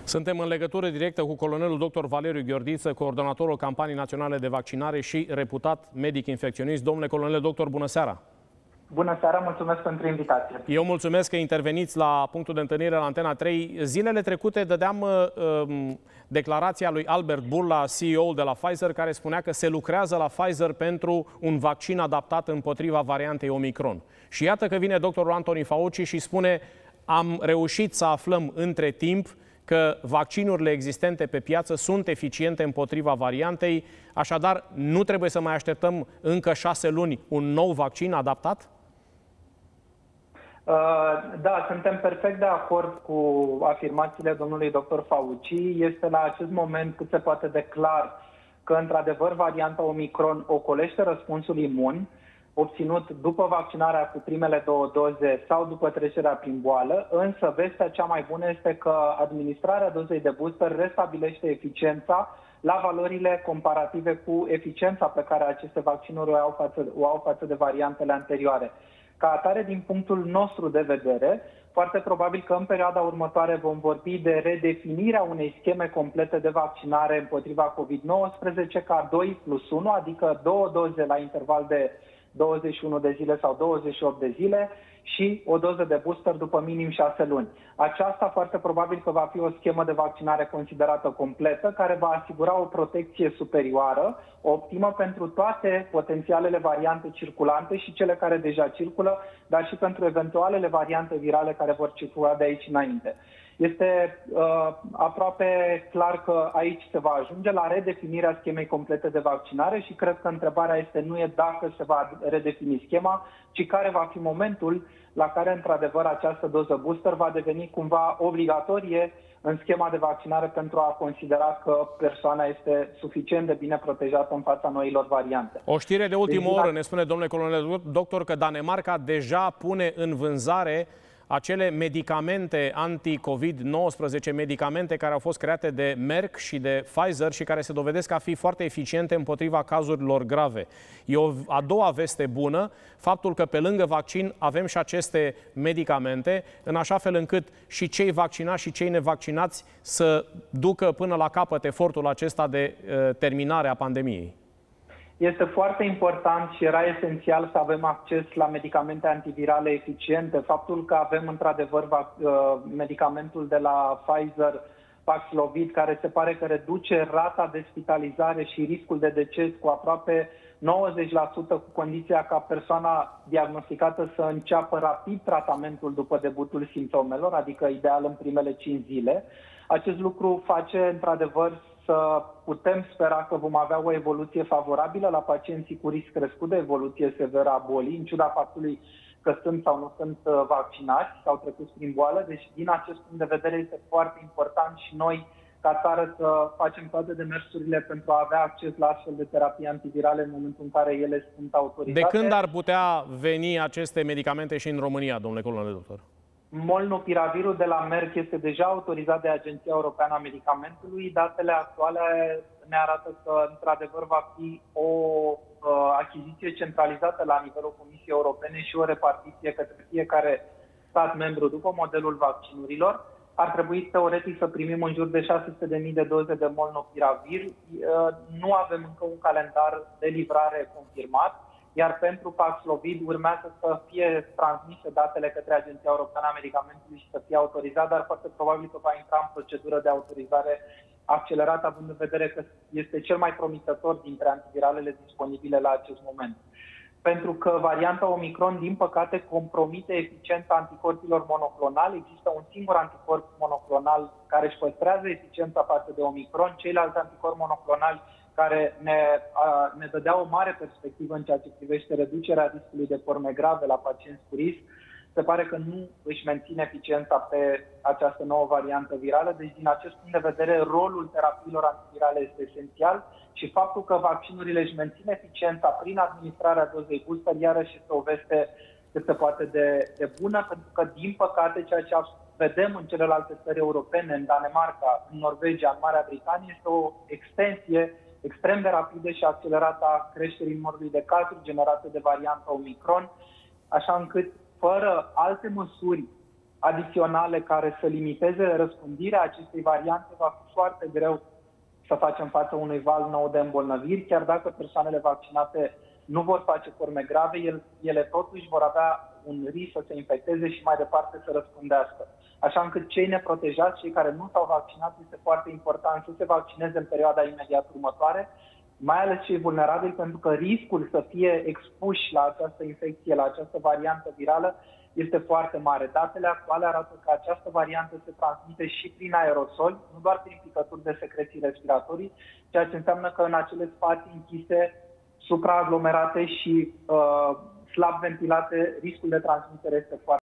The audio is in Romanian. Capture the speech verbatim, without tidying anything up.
Suntem în legătură directă cu colonelul doctor Valeriu Gheorghiță, coordonatorul campaniei naționale de vaccinare și reputat medic infecționist. Domnule colonel doctor, bună seara! Bună seara, mulțumesc pentru invitație. Eu mulțumesc că interveniți la punctul de întâlnire la Antena trei. Zilele trecute dădeam uh, declarația lui Albert Bourla, C E O-ul de la Pfizer, care spunea că se lucrează la Pfizer pentru un vaccin adaptat împotriva variantei Omicron. Și iată că vine doctorul Anthony Fauci și spune: am reușit să aflăm între timp că vaccinurile existente pe piață sunt eficiente împotriva variantei, așadar nu trebuie să mai așteptăm încă șase luni un nou vaccin adaptat? Da, suntem perfect de acord cu afirmațiile domnului doctor Fauci. Este la acest moment cât se poate de clar că, într-adevăr, varianta Omicron ocolește răspunsul imun obținut după vaccinarea cu primele două doze sau după trecerea prin boală, însă vestea cea mai bună este că administrarea dozei de booster restabilește eficiența la valorile comparative cu eficiența pe care aceste vaccinuri o au față, o au față de variantele anterioare. Ca atare, din punctul nostru de vedere, foarte probabil că în perioada următoare vom vorbi de redefinirea unei scheme complete de vaccinare împotriva COVID nouăsprezece ca doi plus unu, adică două doze la interval de douăzeci și unu de zile sau douăzeci și opt de zile și o doză de booster după minim șase luni. Aceasta foarte probabil că va fi o schemă de vaccinare considerată completă, care va asigura o protecție superioară, optimă pentru toate potențialele variante circulante și cele care deja circulă, dar și pentru eventualele variante virale care vor circula de aici înainte. Este uh, aproape clar că aici se va ajunge la redefinirea schemei complete de vaccinare și cred că întrebarea este nu e dacă se va redefini schema, ci care va fi momentul la care, într-adevăr, această doză booster va deveni cumva obligatorie în schema de vaccinare pentru a considera că persoana este suficient de bine protejată în fața noilor variante. O știre de ultimă oră ne spune, domnule colonel doctor, că Danemarca deja pune în vânzare acele medicamente anti-COVID nouăsprezece, medicamente care au fost create de Merck și de Pfizer și care se dovedesc a fi foarte eficiente împotriva cazurilor grave. E o a doua veste bună, faptul că pe lângă vaccin avem și aceste medicamente, în așa fel încât și cei vaccinați și cei nevaccinați să ducă până la capăt efortul acesta de uh, terminare a pandemiei. Este foarte important și era esențial să avem acces la medicamente antivirale eficiente. Faptul că avem într-adevăr medicamentul de la Pfizer, Paxlovid, care se pare că reduce rata de spitalizare și riscul de deces cu aproape nouăzeci la sută, cu condiția ca persoana diagnosticată să înceapă rapid tratamentul după debutul simptomelor, adică ideal în primele cinci zile. Acest lucru face într-adevăr să putem spera că vom avea o evoluție favorabilă la pacienții cu risc crescut de evoluție severă a bolii, în ciuda faptului că sunt sau nu sunt vaccinați sau trecuți prin boală. Deci, din acest punct de vedere, este foarte important și noi, ca țară, să facem toate demersurile pentru a avea acces la astfel de terapii antivirale în momentul în care ele sunt autorizate. De când ar putea veni aceste medicamente și în România, domnule colonel doctor? Molnupiravirul de la Merck este deja autorizat de Agenția Europeană a Medicamentului. Datele actuale ne arată că, într-adevăr, va fi o uh, achiziție centralizată la nivelul Comisiei Europene și o repartiție către fiecare stat membru după modelul vaccinurilor. Ar trebui, teoretic, să primim în jur de șase sute de mii de doze de molnupiravir. Uh, nu avem încă un calendar de livrare confirmat. Iar pentru Paxlovid urmează să fie transmise datele către Agenția Europeană a Medicamentului și să fie autorizat, dar foarte probabil că va intra în procedură de autorizare accelerată, având în vedere că este cel mai promițător dintre antiviralele disponibile la acest moment. Pentru că varianta Omicron, din păcate, compromite eficiența anticorpilor monoclonali. Există un singur anticorp monoclonal care își păstrează eficiența față de Omicron. Ceilalți anticorpi monoclonali care ne, a, ne dădea o mare perspectivă în ceea ce privește reducerea riscului de forme grave la pacienți cu risc, se pare că nu își menține eficiența pe această nouă variantă virală. Deci, din acest punct de vedere, rolul terapiilor antivirale este esențial și faptul că vaccinurile își mențin eficiența prin administrarea dozei booster, iarăși este o veste cât se poate de, de bună, pentru că, din păcate, ceea ce vedem în celelalte țări europene, în Danemarca, în Norvegia, în Marea Britanie, este o extensie extrem de rapidă și accelerată a creșterii numărului de cazuri generate de varianta Omicron, așa încât, fără alte măsuri adiționale care să limiteze răspândirea acestei variante, va fi foarte greu să facem față unui val nou de îmbolnăviri. Chiar dacă persoanele vaccinate nu vor face forme grave, ele totuși vor avea un risc să se infecteze și mai departe să răspândească. Așa încât cei neprotejați, cei care nu s-au vaccinat, este foarte important să se vaccineze în perioada imediat următoare, mai ales cei vulnerabili, pentru că riscul să fie expuși la această infecție, la această variantă virală, este foarte mare. Datele actuale arată că această variantă se transmite și prin aerosoli, nu doar prin picături de secreții respiratorii, ceea ce înseamnă că în acele spații închise, supraaglomerate și uh, slab ventilate, riscul de transmitere este foarte